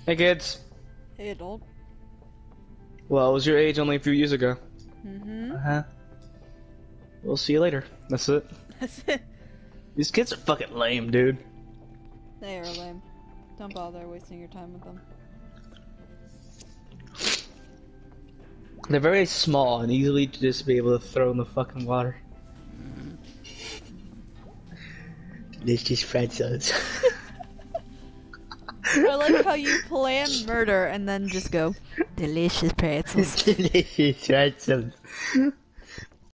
Hey kids. Hey, adult. Well, I was your age only a few years ago. Mm-hmm. Uh-huh. We'll see you later. That's it. That's it. These kids are fucking lame, dude. They are lame. Don't bother wasting your time with them. They're very small and easily to just be able to throw in the fucking water. Delicious pretzels. I like how you plan murder and then just go, delicious pretzels. Delicious pretzels.